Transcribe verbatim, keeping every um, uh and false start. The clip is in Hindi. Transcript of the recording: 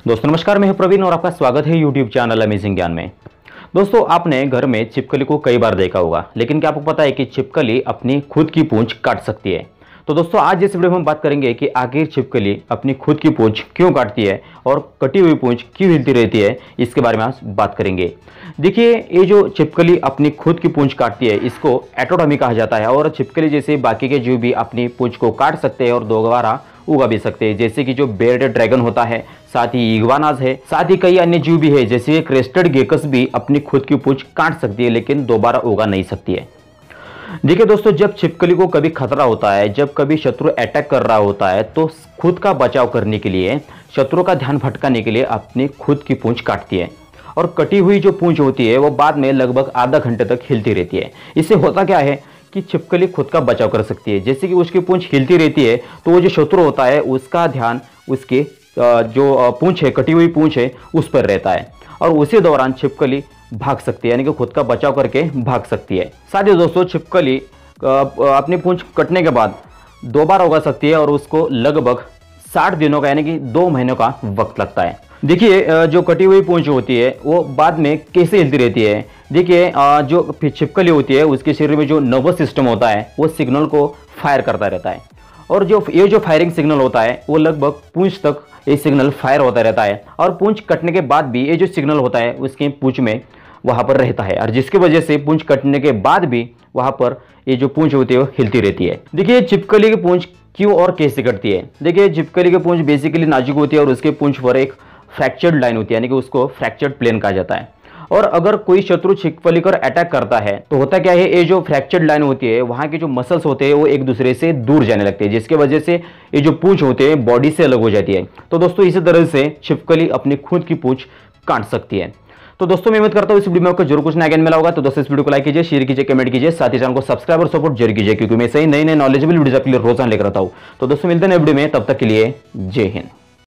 दोस्तों नमस्कार, मैं हूं प्रवीण और आपका स्वागत है यूट्यूब चैनल अमेजिंग ज्ञान में। दोस्तों आपने घर में छिपकली को कई बार देखा होगा, लेकिन क्या आपको पता है कि छिपकली अपनी खुद की पूंछ काट सकती है। तो दोस्तों आज इस वीडियो में हम बात करेंगे कि आखिर छिपकली अपनी खुद की पूंछ क्यों काटती है और कटी हुई पूंछ क्यों हिलती रहती है, इसके बारे में आज बात करेंगे। देखिए, ये जो छिपकली अपनी खुद की पूंछ काटती है इसको एटोटॉमी कहा जाता है और छिपकली जैसे बाकी के जीव भी अपनी पूंछ को काट सकते हैं और दोबारा उगा भी सकते हैं, जैसे कि जो बेयर्ड ड्रैगन होता है, साथ ही इग्वानास है, साथ ही कई अन्य जीव भी है जैसे क्रेस्टेड गेकस भी अपनी खुद की पूंछ काट सकती है लेकिन दोबारा उगा नहीं सकती है। देखिए दोस्तों, जब छिपकली को कभी खतरा होता है, जब कभी शत्रु अटैक कर रहा होता है तो खुद का बचाव करने के लिए, शत्रु का ध्यान भटकाने के लिए अपनी खुद की पूंछ काटती है और कटी हुई जो पूंछ होती है वो बाद में लगभग आधा घंटे तक हिलती रहती है। इससे होता क्या है कि छिपकली खुद का बचाव कर सकती है। जैसे कि उसकी पूंछ हिलती रहती है तो वो जो शत्रु होता है उसका ध्यान उसके जो पूंछ है, कटी हुई पूंछ है, उस पर रहता है और उसी दौरान छिपकली भाग सकती है, यानी कि खुद का बचाव करके भाग सकती है। साथ ही दोस्तों छिपकली अपनी पूंछ कटने के बाद दो बार उगा सकती है और उसको लगभग साठ दिनों का यानी कि दो महीनों का वक्त लगता है। देखिए, जो कटी हुई पूंछ होती है वो बाद में कैसे हिलती रहती है। देखिए, जो छिपकली होती है उसके शरीर में जो नर्वस सिस्टम होता है वो सिग्नल को फायर करता रहता है और जो ये जो फायरिंग सिग्नल होता है वो लगभग पूंछ तक ये सिग्नल फायर होता रहता है और पूंछ कटने के बाद भी ये जो सिग्नल होता है उसके पूंछ में वहाँ पर रहता है और जिसकी वजह से पूंछ कटने के बाद भी वहाँ पर ये जो पूंछ होती है वो हिलती रहती है। देखिए, छिपकली की पूंछ क्यों और कैसे कटती है। देखिए, छिपकली की पूंछ बेसिकली नाजुक होती है और उसके पूंछ पर एक फ्रैक्चर्ड लाइन होती है, यानी कि उसको फ्रैक्चर्ड प्लेन कहा जाता है। और अगर कोई शत्रु छिपकली पर अटैक करता है तो होता क्या है, ये जो फ्रैक्चर्ड लाइन होती है वहां के जो मसल्स होते हैं वो एक दूसरे से दूर जाने लगते हैं, जिसकी वजह से ये जो पूंछ होते हैं बॉडी से अलग हो जाती है। तो दोस्तों इसी तरह से छिपकली अपनी खुद की पूंछ काट सकती है। तो दोस्तों मैं उम्मीद करता हूँ इस वीडियो में आपको जरूर कुछ नया ज्ञान मिला होगा। तो दोस्तों इस वीडियो को लाइक कीजिए, शेयर कीजिए, कमेंट कीजिए, साथ ही चैनल को सब्सक्राइब और सपोर्ट जरूर कीजिए, क्योंकि मैं सही नई नई नॉलेजेबल वीडियो आपके लिए रोजाना लेकर आता हूँ। तो दोस्तों मिलते हैं वीडियो में, तब तक के लिए जय हिंद।